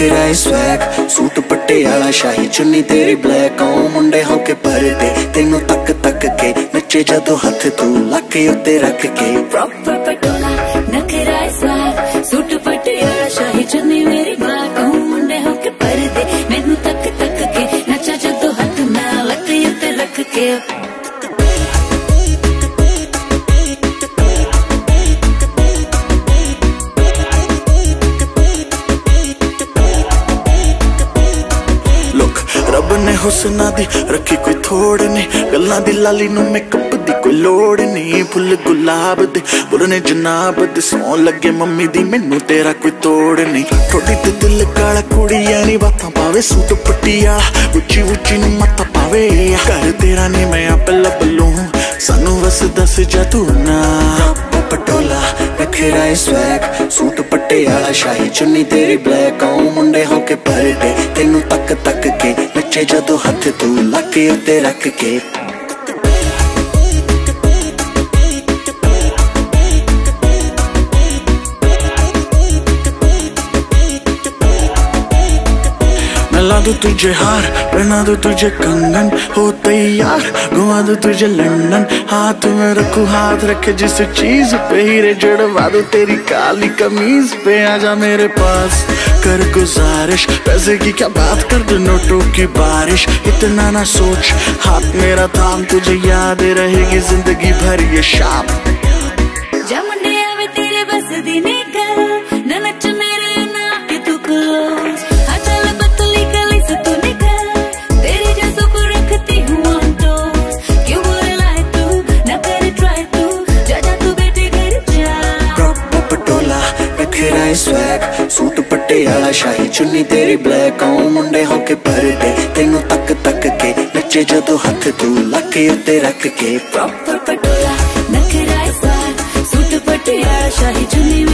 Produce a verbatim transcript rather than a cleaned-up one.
नखरा swag suit Patiala शाही चुन्नी तेरी ब्लैक ओ मुंडे होके परदे तेनू तक तक के नचे जदों हथ तू लाके उत्ते रख के प्रॉपर पटोला नखरा स्वैग सूट पटियाला शाही चुन्नी मेरी ब्लैक ओ मुंडे होके परदे मैनू तक तक के नचा जदों हथ मैं लाके उत्ते रख के रब ने हुस्ना दी रखी कोई थोड़ नहीं गल्लां दी लाली नू मेकअप दी कोई लोड़ नहीं फुल गुलाब दे बुरने जनाब दे सौ लगे मम्मी दी मैनू तेरा कोई तोड़ नहीं थोड़ी ते दिल काला कुड़ियां नी बातां पावे सूट पटियाला उच्ची उच्ची नू मत्ता पावे घर तेरा नहीं मैं आप लब लूं सानू बस दस जा तू ना पटोला नखरा स्वैग सूट पटियाला शाही चुन्नी तेरी ब्लैक ओ मुंडे होके परदे तेनू तक तक के नचे जदों हथ तू लाके उत्ते रख के ला दूं तुझे हार पहना दूं तुझे कंगन हो तैयार घुमा दूं तुझे लंदन हाथ में रखूं हाथ रखे जिस चीज पे हीरे जड़वा दूं तेरी काली कमीज पे आजा मेरे पास कर गुजारिश पैसे की क्या बात कर दो नोटों की बारिश इतना ना सोच हाथ मेरा थाम तुझे याद रहेगी जिंदगी भर ये शाम जमुंडे आवे तेरे बस दी निकल ना नच मेरे ना के तू क्लोज हाँ चल पतली गली से तू निकल तेरे जैसों को रखती हूँ ऑन टोस क्यों बोले लाए तू ना करे ट्राई तू जा जा तू बेटे घर जा प्रॉपर पटोला नखरा स्वैग सूट पटियाला शाही चुन्नी तेरी ब्लैक ओ मुंडे होके परदे तेनू तक तक के नचे जदों हथ तू लाके उत्ते रख के प्रॉपर पटोला नखरा स्वैग सूट पटियाला शाही चुन्नी